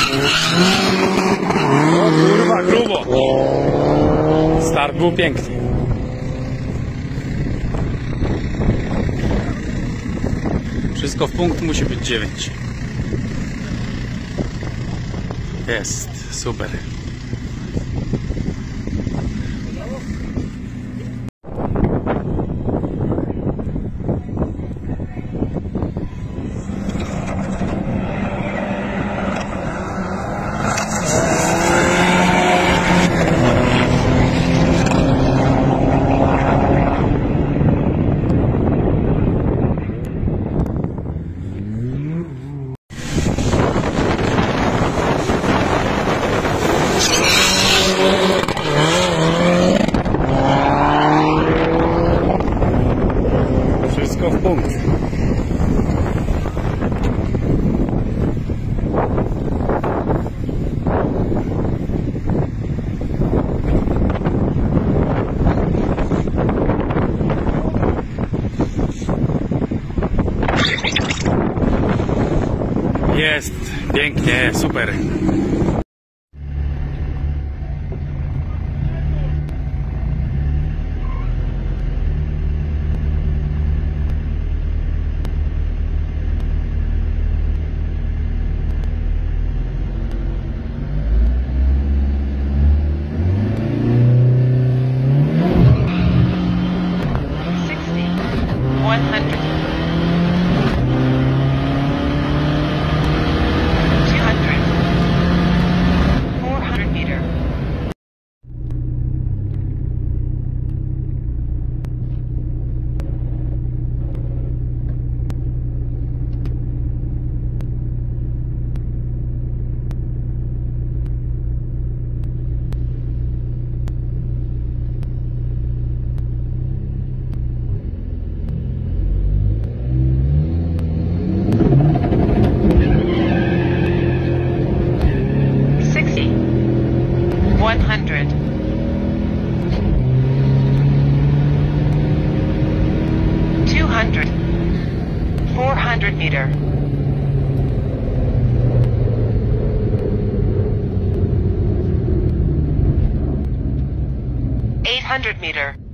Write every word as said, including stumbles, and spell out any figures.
O kurwa, grubo. Start był piękny. Wszystko w punkt, musi być dziewięć. Jest, super. Wszystko w punkt. Jest pięknie, super. one hundred, two hundred, four hundred meter. one hundred, two hundred, four hundred meter. eight hundred meter.